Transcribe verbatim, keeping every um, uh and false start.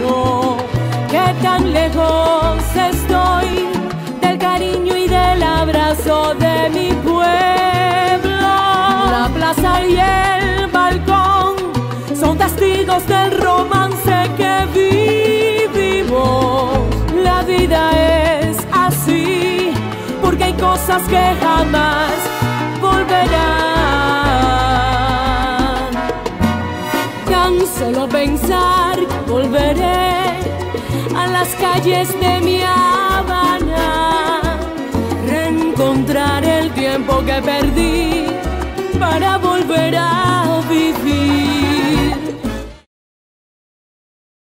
imagino que tan lejos estoy del cariño y del abrazo de mi pueblo. La plaza y el balcón son testigos del romance que vivimos. La vida es así porque hay cosas que jamás volverán. Tan solo pensar volveré a las calles de mi Habana, reencontrar el tiempo que perdí